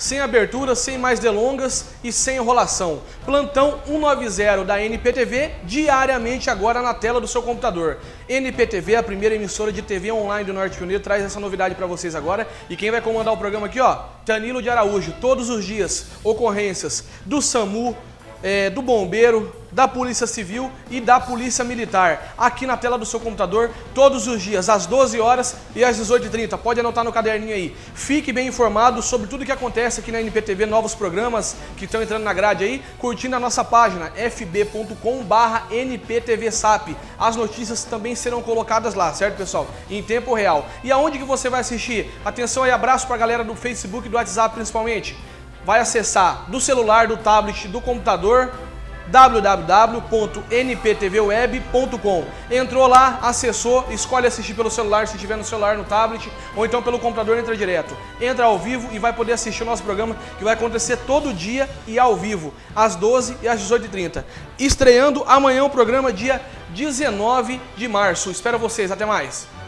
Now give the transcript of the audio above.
sem abertura, sem mais delongas e sem enrolação. Plantão 190 da NPTV, diariamente agora na tela do seu computador. NPTV, a primeira emissora de TV online do Norte Pioneiro, traz essa novidade para vocês agora. E quem vai comandar o programa aqui, ó, Danilo de Araújo. Todos os dias, ocorrências do SAMU, do Bombeiro, da Polícia Civil e da Polícia Militar. Aqui na tela do seu computador, todos os dias, às 12 horas e às 18h30. Pode anotar no caderninho aí. Fique bem informado sobre tudo que acontece aqui na NPTV, novos programas que estão entrando na grade aí, curtindo a nossa página, fb.com/nptvsap. As notícias também serão colocadas lá, certo, pessoal? Em tempo real. E aonde que você vai assistir? Atenção aí, abraço pra galera do Facebook e do WhatsApp principalmente. Vai acessar do celular, do tablet, do computador, www.nptvweb.com. Entrou lá, acessou, escolhe assistir pelo celular, se tiver no celular, no tablet, ou então pelo computador, entra direto. Entra ao vivo e vai poder assistir o nosso programa, que vai acontecer todo dia e ao vivo, às 12 e às 18h30. Estreando amanhã o programa, dia 19 de março. Espero vocês, até mais!